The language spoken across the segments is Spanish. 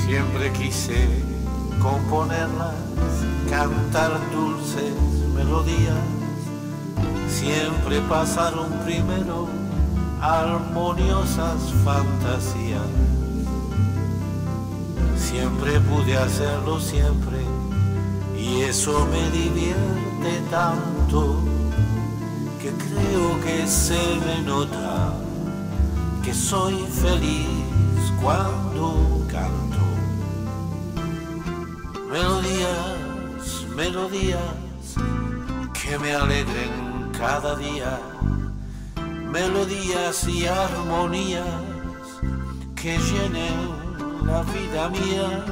Siempre quise componerlas, cantar dulces melodías. Siempre pasaron primero armoniosas fantasías. Siempre pude hacerlo siempre y eso me divierte tanto que creo que se me nota que soy feliz cuando canto. Melodías, melodías que me alegren cada día, melodías y armonías que llenen la vida mía,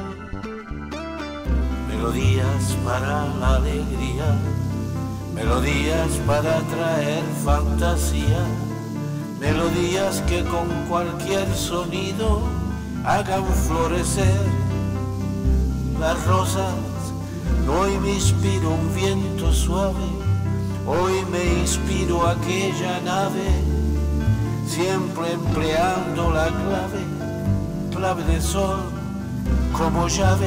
melodías para la alegría, melodías para traer fantasía, melodías que con cualquier sonido hagan florecer las rosas. Hoy me inspiro un viento suave, hoy me inspiro aquella nave, siempre empleando la clave de sol como llave.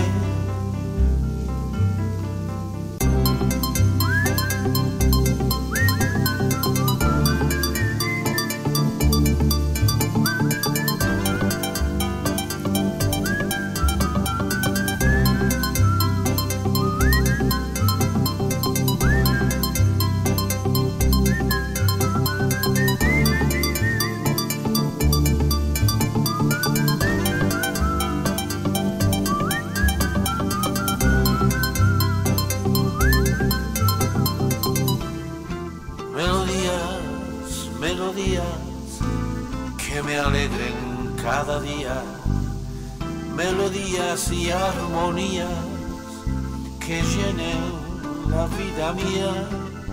Melodías que me alegren cada día, melodías y armonías que llenen la vida mía,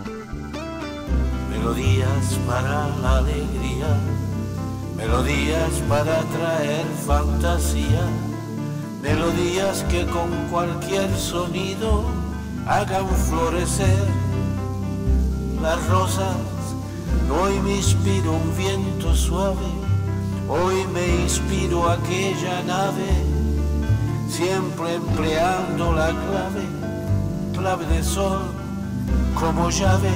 melodías para la alegría, melodías para traer fantasía, melodías que con cualquier sonido hagan florecer las rosas. Hoy me inspiro un viento suave, hoy me inspiro aquella nave, siempre empleando la clave de sol como llave.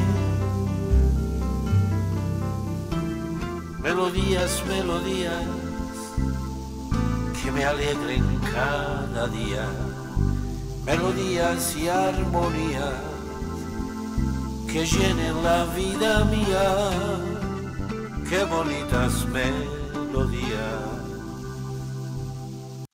Melodías, melodías que me alegren cada día, melodías y armonías que llenen la vida mía. Qué bonitas melodías.